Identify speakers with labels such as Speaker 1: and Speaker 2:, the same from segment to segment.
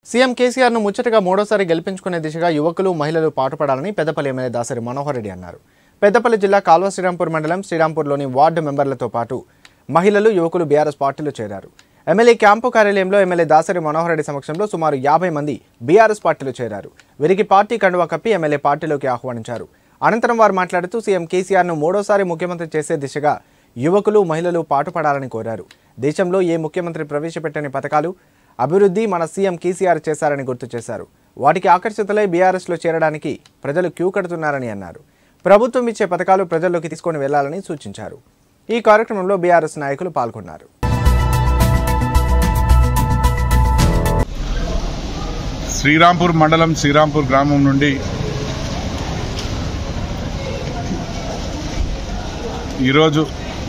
Speaker 1: CM KCR ను ముచ్చటగా మూడోసారి గెలిపించుకునే దిశగా యువకులు మహిళలు పాటుపడాలని పెద్దపల్లి ఎమ్మెల్యే దాసరి మనోహర్ రెడ్డి అన్నారు. పెద్దపల్లి జిల్లా కాల్వ శ్రీరాంపూర్ మండలం శ్రీరాంపూర్లోని వార్డు మెంబర్లతో పాటు మహిళలు యువకులు బీఆర్ఎస్ పార్టీలో చేరారు. ఎమ్మెల్యే క్యాంపు కార్యాలయంలో ఎమ్మెల్యే దాసరి మనోహర్ రెడ్డి సమక్షంలో సుమారు 50 మంది బీఆర్ఎస్ పార్టీలో చేరారు. వీరికి పార్టీ కండువా కప్పి ఎమ్మెల్యే పార్టీలోకి ఆహ్వానించారు. అనంతరం వారు మాట్లాడుతూ సీఎం కేసీఆర్ ను మూడోసారి ముఖ్యమంత్రి చేసే దిశగా యువకులు మహిళలు పాటుపడాలని కోరారు. దేశంలో ఏ ముఖ్యమంత్రి ప్రవేశపెట్టని పథకాలు అభివృద్ధి మన సీఎం కేసీఆర్ చేశారని గుర్తు చేశారు. వాటికి ఆకర్షితులై బీఆర్ఎస్లో చేరడానికి ప్రజలు క్యూ కడుతున్నారని అన్నారు. ప్రభుత్వం ఇచ్చే పథకాలు ప్రజల్లోకి తీసుకొని వెళ్లాలని సూచించారు. ఈ కార్యక్రమంలో బీఆర్ఎస్ నాయకులు పాల్గొన్నారు.
Speaker 2: శ్రీరాంపూర్ మండలం శ్రీరాంపూర్ గ్రామం నుండి ఈరోజు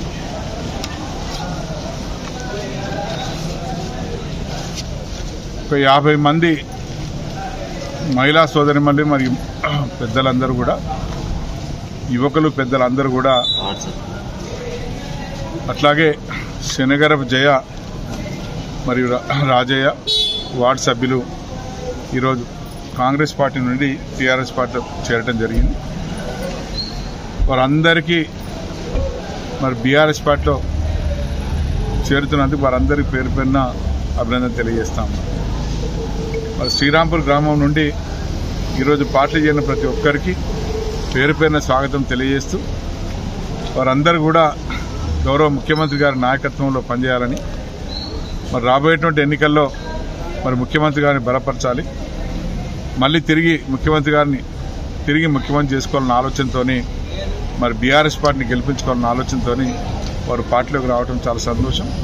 Speaker 2: ఒక 50 మంది మహిళా సోదరిమణులు మరియు పెద్దలందరూ కూడా యువకులు పెద్దలందరూ కూడా అట్లాగే శనగరపు జయ మరియు రాజయ్య వార్డు సభ్యులు ఈరోజు కాంగ్రెస్ పార్టీ నుండి టీఆర్ఎస్ పార్టీ చేరడం జరిగింది. వారందరికీ మరి బీఆర్ఎస్ పార్టీలో చేరుతున్నందుకు వారందరికీ పేరు పేరున అభినందన తెలియజేస్తాము. మరి శ్రీరాంపూర్ గ్రామం నుండి ఈరోజు పార్టీ చేరిన ప్రతి ఒక్కరికి పేరు పేరున స్వాగతం తెలియజేస్తూ వారందరూ కూడా గౌరవ ముఖ్యమంత్రి గారి నాయకత్వంలో పనిచేయాలని, మరి రాబోయేటువంటి ఎన్నికల్లో మరి ముఖ్యమంత్రి గారిని బలపరచాలి, మళ్ళీ తిరిగి ముఖ్యమంత్రి గారిని ముఖ్యమంత్రి చేసుకోవాలన్న ఆలోచనతో మరి బీఆర్ఎస్ పార్టీని గెలిపించుకోవాలన్న ఆలోచనతో వారు పార్టీలోకి రావడం చాలా సంతోషం.